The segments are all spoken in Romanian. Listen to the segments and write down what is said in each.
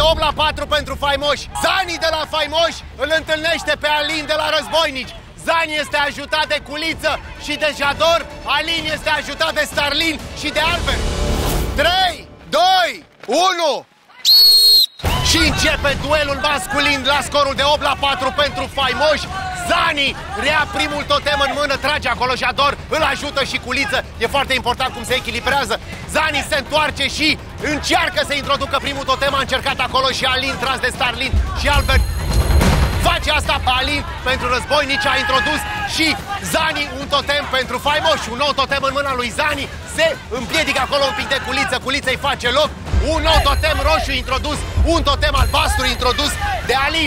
de 8-4 pentru Faimoși. Zani de la Faimoși îl întâlnește pe Alin de la Războinici. Zani este ajutat de Culiță și de Jador. Alin este ajutat de Starlin și de Albert. 3, 2, 1. Și începe duelul masculin la scorul de 8-4 pentru Faimoși. Zani rea primul totem în mână, trage acolo Jador, îl ajută și Culiță. E foarte important cum se echilibrează. Zani se întoarce și încearcă să introducă primul totem. A încercat acolo și Alin, tras de Starlin și Albert. Face asta Alin pentru Războinici, a introdus și Zani un totem pentru Faimoși. Un nou totem în mâna lui Zani, se împiedică acolo un pic de Culiță. Culiță îi face loc. Un nou totem roșu introdus, un totem albastru introdus de Alin.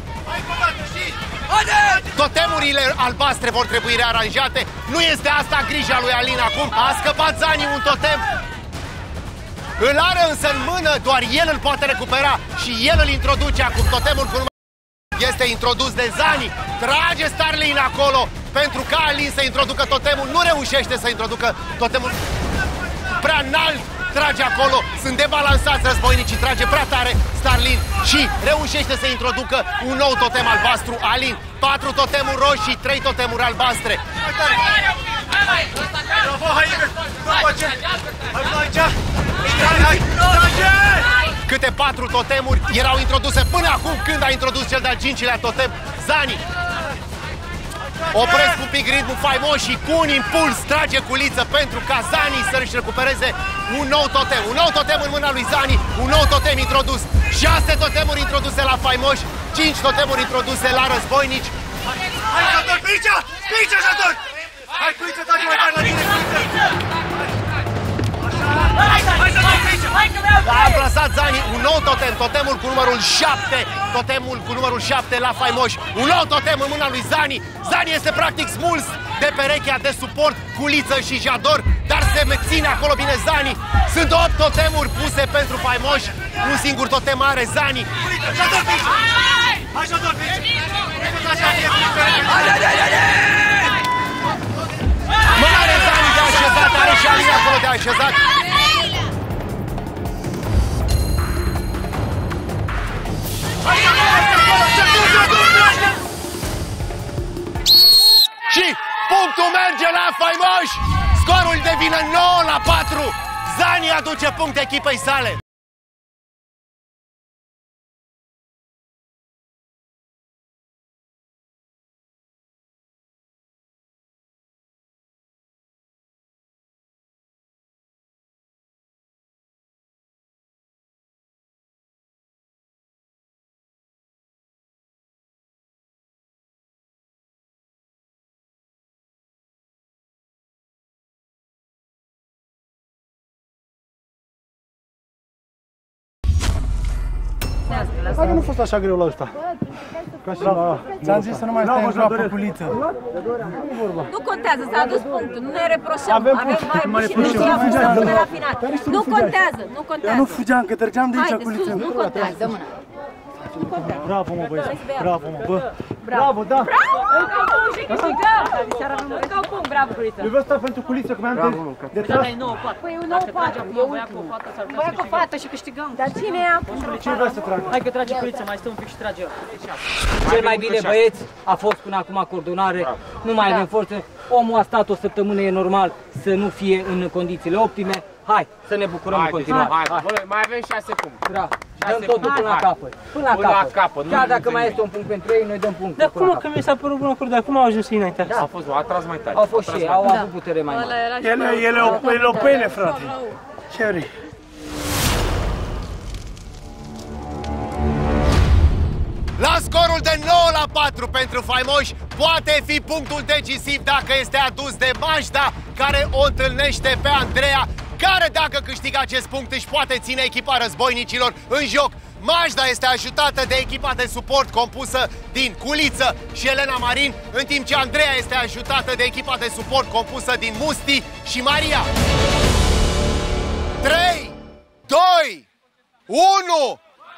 Totemurile albastre vor trebui rearanjate. Nu este asta grija lui Alin acum. A scăpat Zani un totem. Îl are însă în mână, doar el îl poate recupera și el îl introduce acum. Totemul cu este introdus de Zani. Trage Starlin acolo pentru ca Alin să introducă totemul. Nu reușește să introducă totemul prea înalt. Trage acolo, sunt debalansați Războinicii, trage prea tare Starlin și reușește să introducă un nou totem albastru Alin. 4 totemuri roșii, 3 totemuri albastre. Câte 4 totemuri erau introduse până acum când a introdus cel de-al 5-lea totem Zani. Opresc un pic ritmul Faimoși și cu un impuls trage Culiță pentru ca Zani să-și recupereze un nou totem. Un nou totem în mâna lui Zani, un nou totem introdus. 6 totemuri introduse la Faimoși, 5 totemuri introduse la Războinici. Hai, Jador, pe aici! Pe aici, Jador! Hai, Culiță, trage mai tare la tine, Culiță! Hai, Jador, pe aici! A amplasat Zani un nou totem, totemul cu numărul 7. Totemul cu numărul 7 la Faimoși. Un nou totem în mâna lui Zani. Zani este practic smuls de perechea de suport Culiță și Jador, dar se ține acolo bine Zani. Sunt 8 totemuri puse pentru Faimoși. Un singur totem are Zani. Jador, pe aici! Hai, Jador, pe aici! Mă are Zani de așezat, are și Alin acolo de așezat. Și punctul merge la Faimoși. Scorul devine 9-4. Zani aduce punct echipei sale. Hai, nu a fost așa greu la ăsta. Ca și la... Ți-am zis să nu mai stai în joapă, Culiță. Nu contează, s-a adus punctul, nu ne reproșăm. Avem mai și a fost de rafinat. Nu contează, nu contează. Eu nu fugeam, că trăgeam de aici, Culiță. Nu contează, dă mâna. Bravo, mă, băieți. Bravo, mă, bă. Bravo, da. Bravo, și câștigăm. Încă un punct, bravo, Culiță. Eu vreau să stau pentru Culiță, că mai am de tras. Păi e 9-4, e ultimul. Băia cu fată și câștigăm. Dar cine e acum? Cine vrea să tragă? Hai că trage Culiță, mai stă un pic și trage. Cel mai bine, băieți, a fost până acum coordonare, nu mai avem forță. Omul a stat o săptămână, e normal să nu fie în condițiile optime. Hai, să ne bucurăm în continuare. Hai. Mai avem 6 puncte. Da. Dăm totul până la capăt. Până la capăt. Chiar dacă mai este un punct pentru ei, noi dăm punct. Dar cum că mi s-a părut bun acord, dar cum au ajuns ei înainte? Da. A tras mai tare. Au fost și ei, au avut putere mai mare. Ele o pene, frate. Ce vrei? La scorul de 9-4 pentru Faimoși, poate fi punctul decisiv dacă este adus de Majda, care o întâlnește pe Andreea, care dacă câștigă acest punct își poate ține echipa Războinicilor în joc. Majda este ajutată de echipa de suport compusă din Culiță și Elena Marin, în timp ce Andreea este ajutată de echipa de suport compusă din Musti și Maria. 3, 2, 1...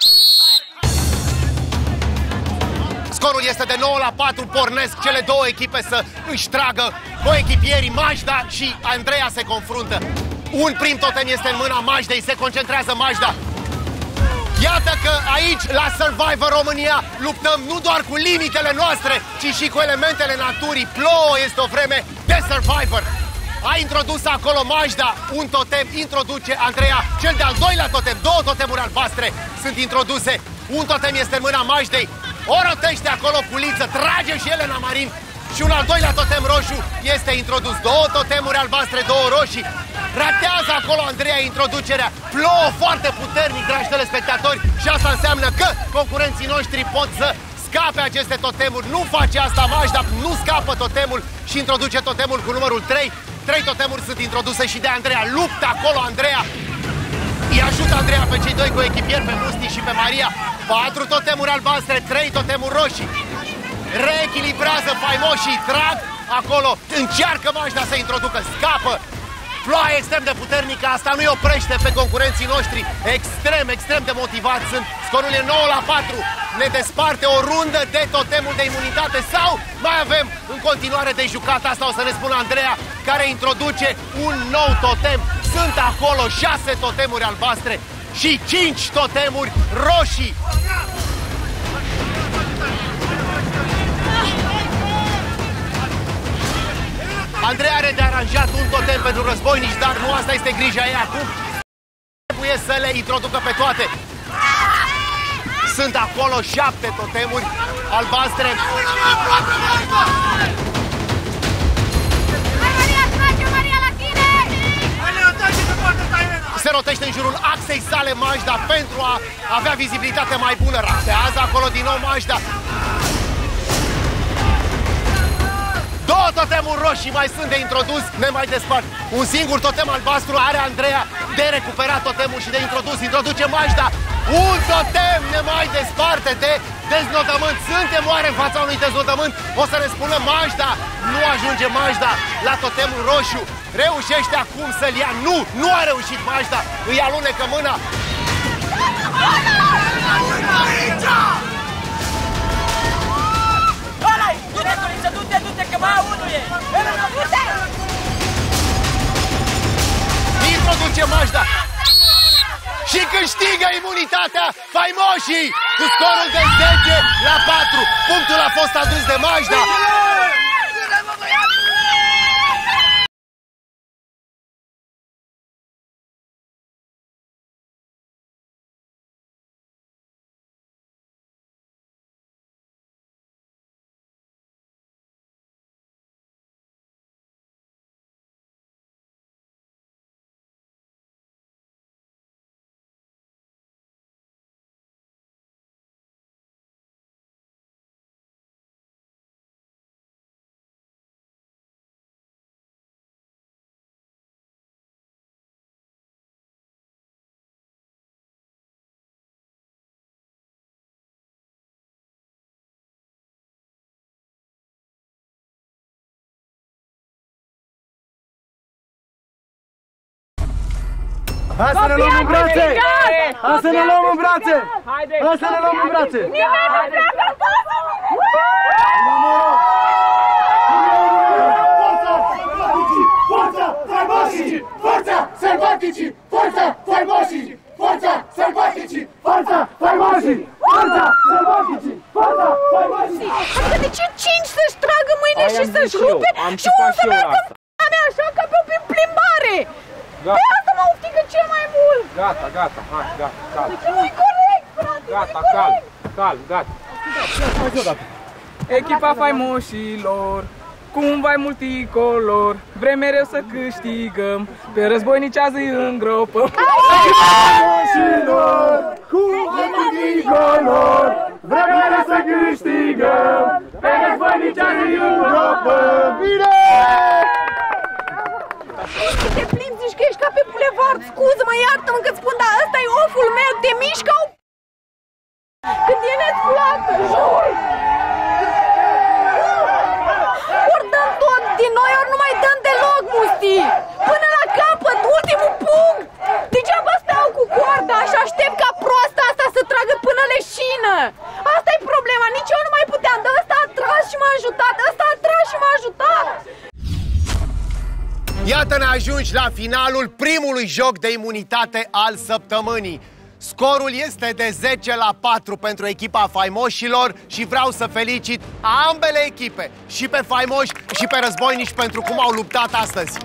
Scorul este de 9-4, pornesc cele două echipe să își tragă coechipierii. Majda și Andreea se confruntă. Un prim totem este în mâna Majdei, se concentrează Majda. Iată că aici, la Survivor România, luptăm nu doar cu limitele noastre, ci și cu elementele naturii. Plouă, este o vreme de Survivor. A introdus acolo Majda un totem, introduce Andreea cel de-al doilea totem. Două totemuri albastre sunt introduse. Un totem este în mâna Majdei. O rotește acolo Culiță, trage și Elena Marin. Și un al doilea totem roșu este introdus. Două totemuri albastre, două roșii. Ratează acolo Andreea introducerea. Plouă foarte puternic, dragi telespectatori. Și asta înseamnă că concurenții noștri pot să scape aceste totemuri. Nu face asta Majda, nu scapă totemul și introduce totemul cu numărul 3. 3 totemuri sunt introduse și de Andreea. Luptă acolo Andreea. Îi ajută Andreea pe cei doi cu echipieri, pe Musti și pe Maria. 4 totemuri albastre, 3 totemuri roșii. Reechilibrează faimoșii, trag acolo. Încearcă Majda să introducă, scapă. Ploaie extrem de puternică, asta nu-i oprește pe concurenții noștri. Extrem de motivați sunt. Scorul e 9-4. Ne desparte o rundă de totemul de imunitate sau mai avem în continuare de jucat? Asta o să ne spună Andreea, care introduce un nou totem. Sunt acolo 6 totemuri albastre și 5 totemuri roșii. Andreea are de aranjat un totem pentru războinici, dar nu asta este grija ei acum. Trebuie să le introducă pe toate. Sunt acolo 7 totemuri albastre. Se rotește în jurul axei sale Majda pentru a avea vizibilitate mai bună. Ratează acolo din nou Majda. 2 totemuri roșii mai sunt de introdus, ne mai despart. Un singur totem albastru are Andreea de recuperat totemul și de introdus. Introduce Majda. Un totem ne mai desparte de deznodământ. Suntem oare în fața unui deznodământ? O să ne spună Majda. Nu ajunge Majda la totemul roșu. Reușește acum să-l ia. Nu a reușit Majda. Îi alunecă mâna. Du-te, că mai unul e! Introduce Majda și câștigă imunitatea faimoșii cu scorul de 10-4. Punctul a fost adus de Majda. Hai să ne luăm în brațe! Hai să ne luăm în brațe! Hai să ne luăm în brațe! Forța faimoșii! Forța sălbaticii! Forța faimoșii! Forța sălbaticii! Forța faimoșii! Forța sălbaticii! Forța faimoșii! Adică de ce 5 să-și tragă mâine și să-și rupe și unul să meargă în mea așa ca pe o plimbare? Pe asta mă oftigă cel mai mult! Gata, hai, gata, calm. Deci nu-i corect, frate, Gata, nu-i corect! calm, gata. Echipa faimoșilor, cum vai multicolor, vrem mereu să câștigăm, pe războinici azi îi îngropăm. Echipa faimoșilor, cum vai multicolor, vrem mereu să câștigăm, pe războinici azi îi îngropăm. Bine! Te plimbi, zici că ești ca pe bulevard, scuză-mă, iartă-mă că-ți spun, dar ăsta e oful meu, te mișcă când e nețulată, jur! Ori dăm tot din noi, ori nu mai dăm deloc, Musti! Până la capăt, ultimul punct! Degeaba stau cu coarda și aștept ca proasta asta să tragă până leșină! Asta e problema, nici eu nu mai puteam, dar ăsta a tras și m-a ajutat, ăsta a tras și m-a ajutat! Iată ne ajungi la finalul primului joc de imunitate al săptămânii. Scorul este de 10-4 pentru echipa faimoșilor și vreau să felicit ambele echipe, și pe faimoși și pe războinici, pentru cum au luptat astăzi.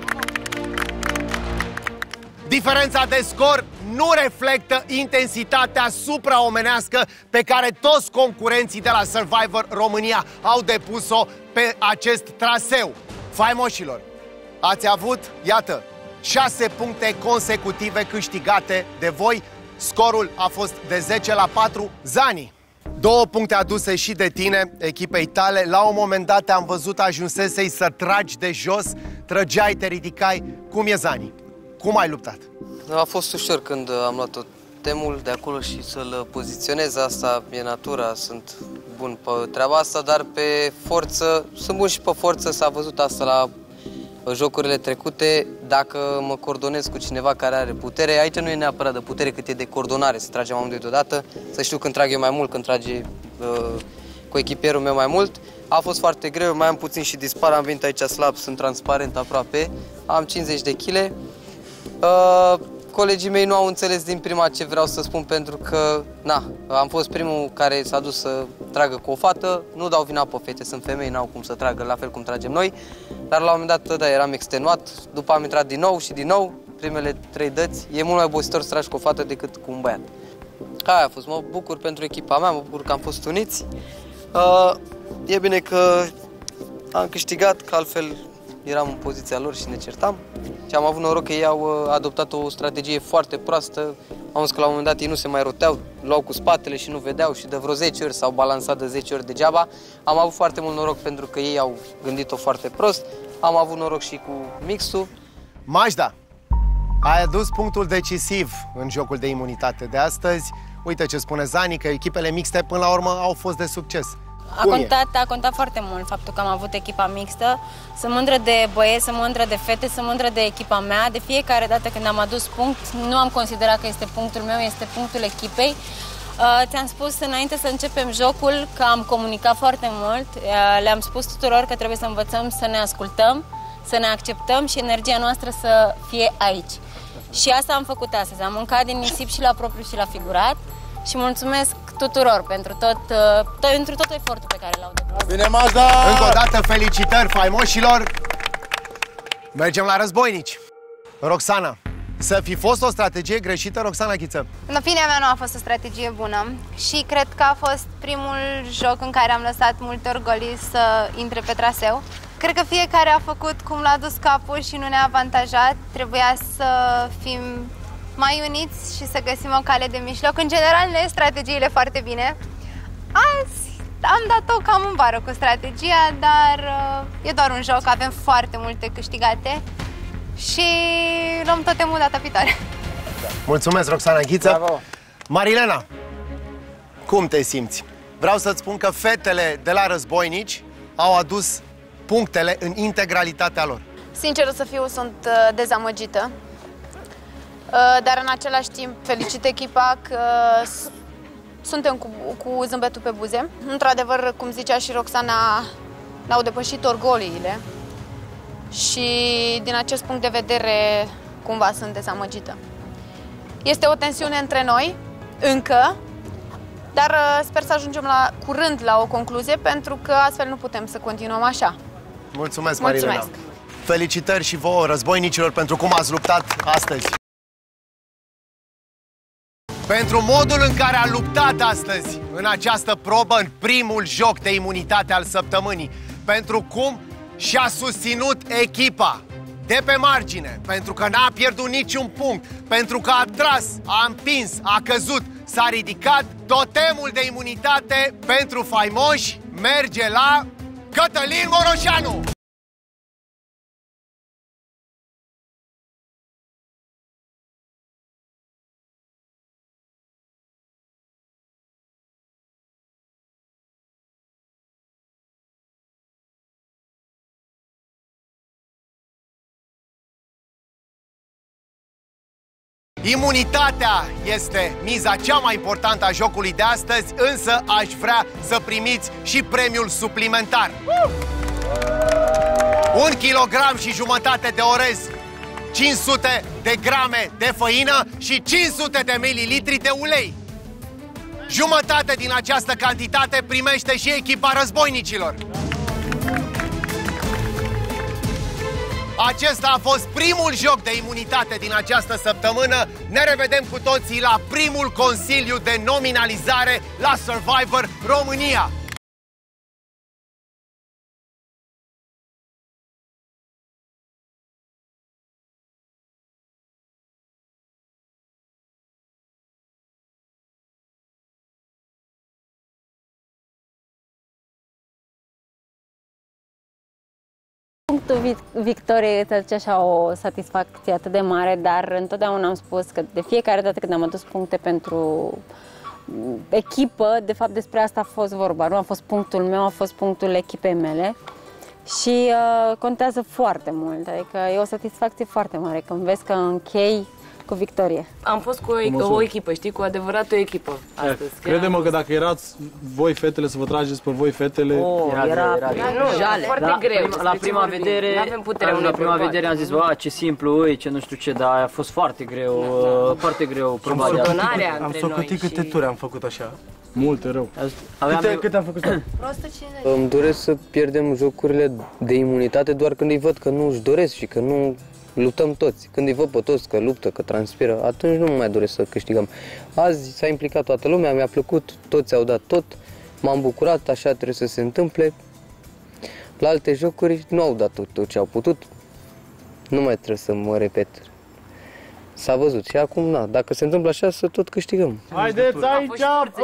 Diferența de scor nu reflectă intensitatea supraomenească pe care toți concurenții de la Survivor România au depus-o pe acest traseu. Faimoșilor, ați avut, iată, 6 puncte consecutive câștigate de voi. Scorul a fost de 10-4. Zani, 2 puncte aduse și de tine, echipei tale. La un moment dat te-am văzut, ajunsesei să tragi de jos, trăgeai, te ridicai. Cum e, Zani? Cum ai luptat? A fost ușor când am luat tot temul de acolo și să-l poziționez. Asta e natura, sunt bun pe treaba asta, dar pe forță, sunt bun și pe forță, s-a văzut asta la jocurile trecute. Dacă mă coordonez cu cineva care are putere, aici nu e neapărat de putere cât e de coordonare, să tragem amândoi deodată, să știu când trag eu mai mult, când trage cu echipierul meu mai mult. A fost foarte greu, mai am puțin și dispar, am venit aici slab, sunt transparent aproape, am 50 de kg. Colegii mei nu au înțeles din prima ce vreau să spun, pentru că am fost primul care s-a dus să tragă cu o fată. Nu dau vina pe fete, sunt femei, n-au cum să tragă la fel cum tragem noi. Dar la un moment dat, da, eram extenuat, după am intrat din nou și din nou, primele 3 dăți. E mult mai obositor să tragi cu o fată decât cu un băiat. Aia a fost, mă bucur pentru echipa mea, mă bucur că am fost uniți. E bine că am câștigat, că altfel eram în poziția lor și ne certam. Și am avut noroc că ei au adoptat o strategie foarte proastă. Am văzut că la un moment dat ei nu se mai roteau, luau cu spatele și nu vedeau și de vreo 10 ori s-au balansat de 10 ori degeaba. Am avut foarte mult noroc pentru că ei au gândit-o foarte prost. Am avut noroc și cu mixul. Majda, ai adus punctul decisiv în jocul de imunitate de astăzi. Uite ce spune Zani, că echipele mixte până la urmă au fost de succes. A contat foarte mult faptul că am avut echipa mixtă. Sunt mândră de băieți, sunt mândră de fete, sunt mândră de echipa mea. De fiecare dată când am adus punct, nu am considerat că este punctul meu, este punctul echipei. Ți-am spus înainte să începem jocul că am comunicat foarte mult. Le-am spus tuturor că trebuie să învățăm să ne ascultăm, să ne acceptăm și energia noastră să fie aici. Și asta am făcut astăzi. Am mâncat din nisip și la propriu și la figurat. Și mulțumesc tuturor pentru tot efortul pe care l-au depus. Bine, Mazda! Încă o dată felicitări faimoșilor! Mergem la războinici. Roxana, să fi fost o strategie greșită, Roxana Ghiță? În opinia mea nu a fost o strategie bună și cred că a fost primul joc în care am lăsat multe orgolii să intre pe traseu. Cred că fiecare a făcut cum l-a dus capul și nu ne-a avantajat. Trebuia să fim mai uniți și să găsim o cale de mijloc. În general ne ies strategiile foarte bine. Azi am dat-o cam în bară cu strategia, dar e doar un joc, avem foarte multe câștigate și luăm totemul data viitoare. Mulțumesc, Roxana Ghiță. Bravo. Marilena, cum te simți? Vreau să-ți spun că fetele de la războinici au adus punctele în integralitatea lor. Sincer să fiu, sunt dezamăgită. Dar în același timp felicit echipa că suntem cu zâmbetul pe buze. Într-adevăr, cum zicea și Roxana, ne-au depășit orgoliile și din acest punct de vedere cumva sunt dezamăgită. Este o tensiune între noi, încă, dar sper să ajungem curând la o concluzie, pentru că astfel nu putem să continuăm așa. Mulțumesc, Marilena! Felicitări și vouă, războinicilor, pentru cum ați luptat astăzi. Pentru modul în care a luptat astăzi în această probă, în primul joc de imunitate al săptămânii, pentru cum și-a susținut echipa de pe margine, pentru că n-a pierdut niciun punct, pentru că a tras, a împins, a căzut, s-a ridicat, totemul de imunitate pentru faimoși merge la Cătălin Moroșanu! Imunitatea este miza cea mai importantă a jocului de astăzi, însă aș vrea să primiți și premiul suplimentar. 1,5 kg de orez 500 de grame de făină și 500 de mililitri de ulei. Jumătate din această cantitate primește și echipa războinicilor. Acesta a fost primul joc de imunitate din această săptămână. Ne revedem cu toții la primul consiliu de nominalizare la Survivor România. Punctul victoriei este așa o satisfacție atât de mare, dar întotdeauna am spus că de fiecare dată când am adus puncte pentru echipă, de fapt despre asta a fost vorba. Nu a fost punctul meu, a fost punctul echipei mele și contează foarte mult. Adică e o satisfacție foarte mare când vezi că închei cu victorie. Am fost cu o echipă, știi, cu adevărat o echipă astăzi. Crede-mă că dacă erați voi fetele, să vă trageți pe voi fetele... Era jale. Foarte greu. La prima vedere, am zis, ce simplu, ce nu știu ce, dar a fost foarte greu, foarte greu. Am socotit câte ture am făcut așa. Multe rău. Câte am făcut? Îmi doresc să pierdem jocurile de imunitate doar când îi văd că nu își doresc și că nu luptăm toți. Când îi văd pe toți că luptă, că transpiră, atunci nu mai doresc să câștigăm. Azi s-a implicat toată lumea, mi-a plăcut, toți au dat tot, m-am bucurat, așa trebuie să se întâmple. La alte jocuri nu au dat tot ce au putut, nu mai trebuie să mă repet. S-a văzut și acum, dacă se întâmplă așa, să tot câștigăm. Haideți aici,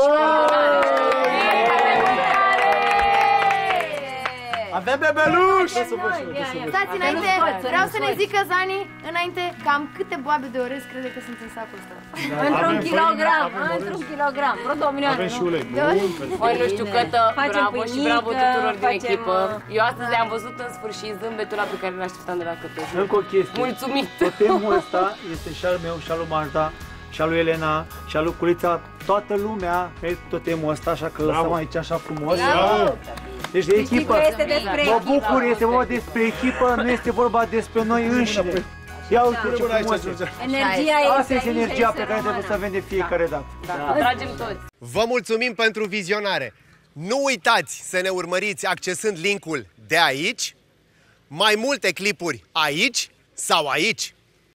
Avem bebeluș! Stați înainte, vreau să ne zică Zani, înainte, cam câte boabe de orez crede că sunt în sacul ăsta? Într-un kilogram, vreo 2 milioane. Avem și ulei. Oi, nu știu, Cătă, bravo și bravo tuturor din echipă. Eu astăzi le-am văzut în sfârșit zâmbetul ăla pe care l-așteptam de la Cătă. Încă o chestie. Mulțumit! Totemul ăsta este și al meu, și al lui Marta, și al lui Elena, și al lui Culița. Toată lumea pe totemul ăsta, așa că lăsăm aici așa frumos. Deci de echipă, mă bucur, este vorba despre echipă, nu este vorba despre noi înșine. Ia uite ce frumos e. Asta este energia pe care trebuie să avem de fiecare dată. Tragem toți. Vă mulțumim pentru vizionare. Nu uitați să ne urmăriți accesând linkul de aici, mai multe clipuri aici sau aici.